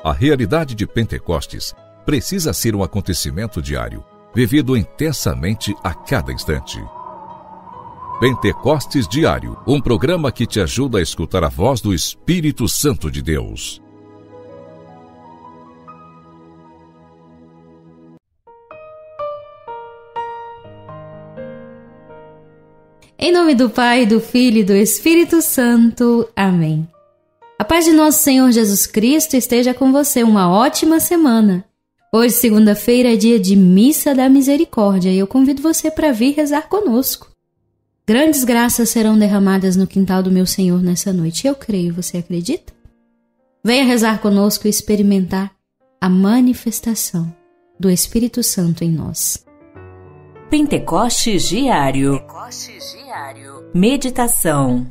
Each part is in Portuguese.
A realidade de Pentecostes precisa ser um acontecimento diário, vivido intensamente a cada instante. Pentecostes Diário, um programa que te ajuda a escutar a voz do Espírito Santo de Deus. Em nome do Pai, do Filho e do Espírito Santo. Amém. A paz de nosso Senhor Jesus Cristo esteja com você. Uma ótima semana. Hoje, segunda-feira, é dia de Missa da Misericórdia e eu convido você para vir rezar conosco. Grandes graças serão derramadas no quintal do meu Senhor nessa noite. Eu creio, você acredita? Venha rezar conosco e experimentar a manifestação do Espírito Santo em nós. Pentecostes Diário. Meditação.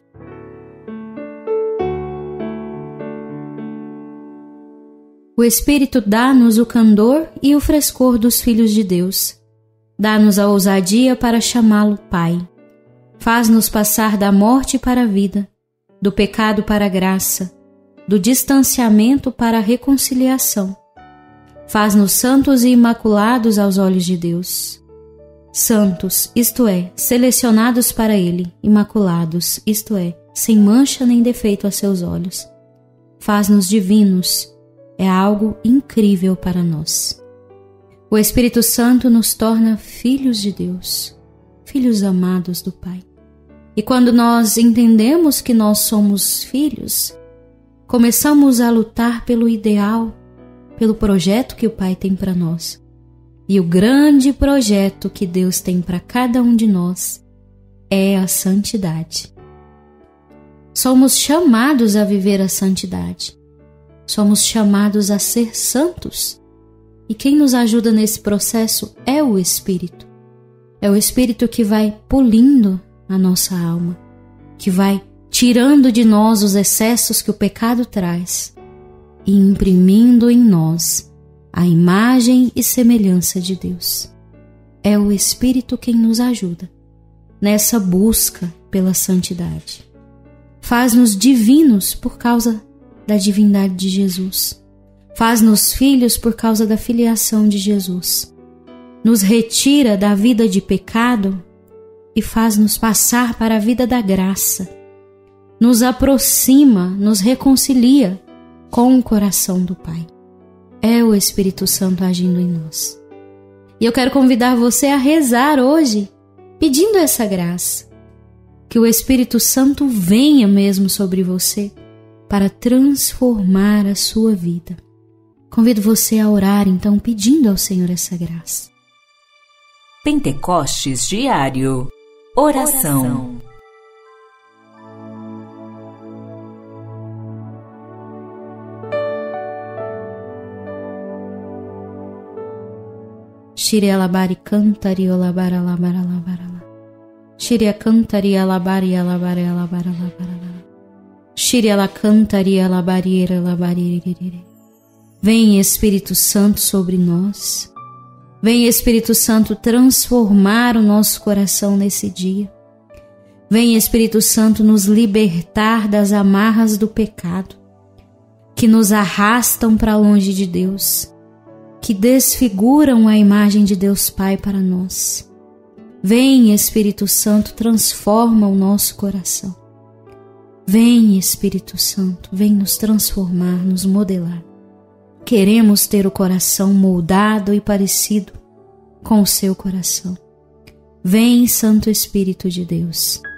O Espírito dá-nos o candor e o frescor dos filhos de Deus. Dá-nos a ousadia para chamá-lo Pai. Faz-nos passar da morte para a vida, do pecado para a graça, do distanciamento para a reconciliação. Faz-nos santos e imaculados aos olhos de Deus. Santos, isto é, selecionados para Ele, imaculados, isto é, sem mancha nem defeito a seus olhos. Faz-nos divinos, é algo incrível para nós. O Espírito Santo nos torna filhos de Deus, filhos amados do Pai. E quando nós entendemos que nós somos filhos, começamos a lutar pelo ideal, pelo projeto que o Pai tem para nós. E o grande projeto que Deus tem para cada um de nós é a santidade. Somos chamados a viver a santidade. Somos chamados a ser santos. E quem nos ajuda nesse processo é o Espírito. É o Espírito que vai polindo a nossa alma, que vai tirando de nós os excessos que o pecado traz e imprimindo em nós a imagem e semelhança de Deus. É o Espírito quem nos ajuda nessa busca pela santidade. Faz-nos divinos por causa da divindade de Jesus. Faz-nos filhos por causa da filiação de Jesus. Nos retira da vida de pecado e faz-nos passar para a vida da graça. Nos aproxima, nos reconcilia com o coração do Pai. É o Espírito Santo agindo em nós. E eu quero convidar você a rezar hoje, pedindo essa graça. Que o Espírito Santo venha mesmo sobre você para transformar a sua vida. Convido você a orar, então, pedindo ao Senhor essa graça. Pentecostes Diário. Oração. Shiri alabari cantari alabara alabara alabara alabara. Shiri cantari alabari alabara alabara alabara. Shiri ala cantari alabari alabari. Vem Espírito Santo sobre nós. Vem Espírito Santo transformar o nosso coração nesse dia. Vem Espírito Santo nos libertar das amarras do pecado, que nos arrastam para longe de Deus, que desfiguram a imagem de Deus Pai para nós. Vem Espírito Santo, transforma o nosso coração. Vem Espírito Santo, vem nos transformar, nos modelar. Queremos ter o coração moldado e parecido com o seu coração. Vem, Santo Espírito de Deus.